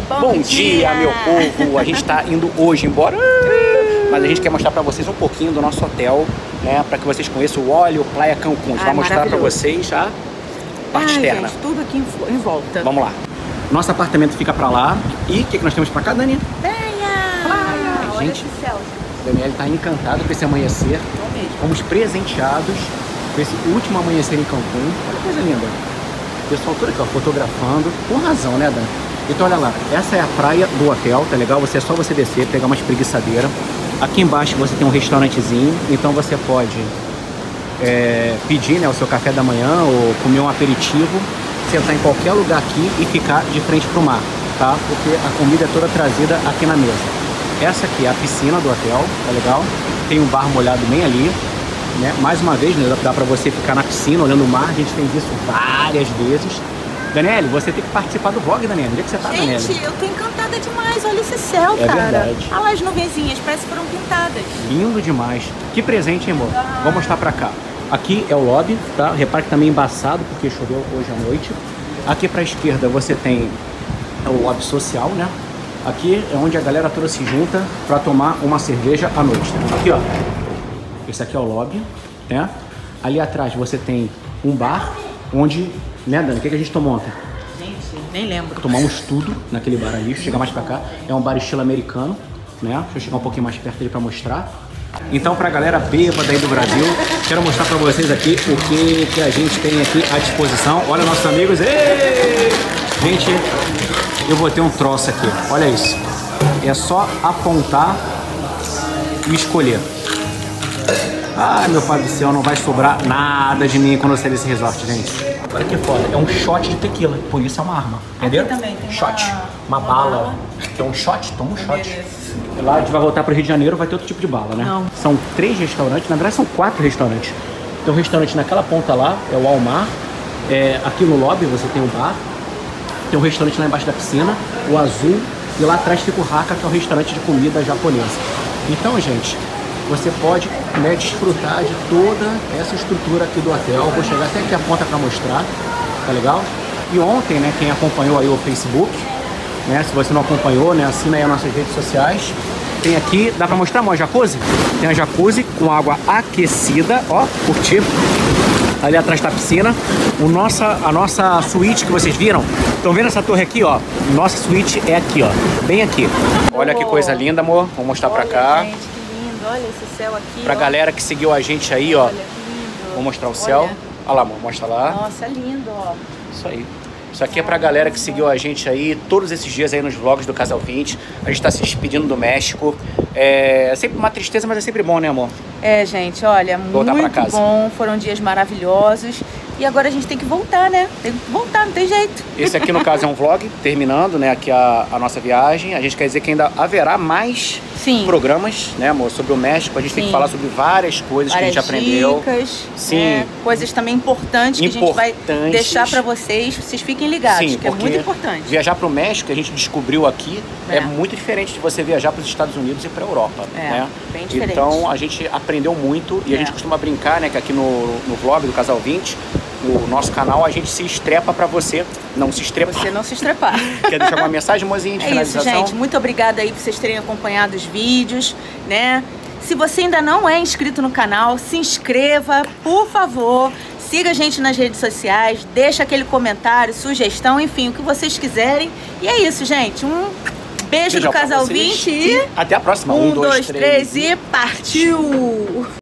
Bom dia, meu povo! A gente tá indo hoje embora, mas a gente quer mostrar pra vocês um pouquinho do nosso hotel, né? Pra que vocês conheçam o Olio Playa Cancún. A gente vai mostrar pra vocês a parte externa. Gente, tudo aqui em volta. Vamos lá. Nosso apartamento fica pra lá. E o que nós temos pra cá, Dani? Praia! Olha Gente, esse céu. o Daniel tá encantado com esse amanhecer. Fomos presenteados com esse último amanhecer em Cancún. Olha que coisa linda. O pessoal todo aqui, ó, fotografando. Com razão, né, Dani? Então olha lá, essa é a praia do hotel, tá legal? É só você descer, pegar uma espreguiçadeira. Aqui embaixo você tem um restaurantezinho, então você pode pedir, né, o seu café da manhã ou comer um aperitivo, sentar em qualquer lugar aqui e ficar de frente pro mar, tá? Porque a comida é toda trazida aqui na mesa. Essa aqui é a piscina do hotel, tá legal? Tem um bar molhado bem ali, né? Mais uma vez, né, dá pra você ficar na piscina olhando o mar, a gente fez isso várias vezes. Daniele, você tem que participar do vlog, Daniele. Onde é que você tá, Daniele? Gente, eu tô encantada demais. Olha esse céu, cara. É verdade. Olha lá as nuvenzinhas, parece que foram pintadas. Lindo demais. Que presente, hein, amor? Vou mostrar pra cá. Aqui é o lobby, tá? Repare que tá meio embaçado, porque choveu hoje à noite. Aqui pra esquerda você tem o lobby social, né? Aqui é onde a galera toda se junta pra tomar uma cerveja à noite. Aqui, ó. Esse aqui é o lobby, né? Ali atrás você tem um bar, onde... Né, Dani? O que a gente tomou ontem? Gente, nem lembro. Tomamos tudo naquele bar ali. Deixa eu chegar mais pra cá. É um bar estilo americano, né? Deixa eu chegar um pouquinho mais perto dele pra mostrar. Então, pra galera bêbada aí do Brasil, quero mostrar pra vocês aqui o que a gente tem aqui à disposição. Olha nossos amigos. Ei! Gente, eu vou ter um troço aqui. Olha isso. É só apontar e escolher. Ah, meu pai do céu, não vai sobrar nada de mim quando eu sair desse resort, gente. Olha que foda, é um shot de tequila, por isso é uma arma, entendeu? Aqui também tem shot, uma bala. Que é um shot, toma um shot. Lá a gente vai voltar pro Rio de Janeiro, vai ter outro tipo de bala, né? Não. São 3 restaurantes, na verdade são 4 restaurantes. Tem um restaurante naquela ponta lá, é o Almar. Aqui no lobby você tem o bar. Tem um restaurante lá embaixo da piscina, o Azul. E lá atrás fica o Haka, que é um restaurante de comida japonesa. Então, gente, você pode, né, desfrutar de toda essa estrutura aqui do hotel. Vou chegar até aqui a ponta para mostrar, tá legal? E ontem, né, quem acompanhou aí o Facebook, né, se você não acompanhou, né, assina aí as nossas redes sociais. Tem aqui, dá para mostrar, amor, a jacuzzi? Tem a jacuzzi com água aquecida, ó, curtir. Ali atrás tá a piscina. A nossa suíte que vocês viram, estão vendo essa torre aqui, ó? Nossa suíte é aqui, ó, bem aqui. Olha que coisa linda, amor. Vou mostrar para cá. Gente, que lindo. Olha esse céu aqui. Pra galera que seguiu a gente aí, ó. Olha que lindo. Vou mostrar o céu. Olha lá, amor, mostra lá. Nossa, é lindo, ó. Isso aí. Isso aqui é pra galera que seguiu a gente aí todos esses dias aí nos vlogs do Casal 20. A gente tá se despedindo do México. É sempre uma tristeza, mas é sempre bom, né, amor? É, gente, olha, Voltar muito pra casa. bom. Foram dias maravilhosos. E agora a gente tem que voltar, né? Tem que voltar, não tem jeito. Esse aqui, no caso, é um vlog, terminando, né, aqui a nossa viagem. A gente quer dizer que ainda haverá mais programas, né, amor, sobre o México. A gente tem que falar sobre várias coisas que a gente aprendeu. Dicas, sim. Coisas também importantes que a gente vai deixar pra vocês. Vocês fiquem ligados, que é muito importante. Viajar pro México, que a gente descobriu aqui, é muito diferente de você viajar para os Estados Unidos e pra Europa, né? Bem diferente. Então, a gente aprendeu muito e a gente costuma brincar, né, que aqui no vlog do Casal 20, no nosso canal, a gente se estrepa pra você não se estrepar. Você não se estrepar. Quer deixar uma mensagem, mozinha, de finalização? Isso, gente. Muito obrigada aí por vocês terem acompanhado os vídeos, né? Se você ainda não é inscrito no canal, se inscreva, por favor. Siga a gente nas redes sociais, deixa aquele comentário, sugestão, enfim, o que vocês quiserem. E é isso, gente. Um beijo do Casal 20 e... Até a próxima. 1, 2, 3 e partiu!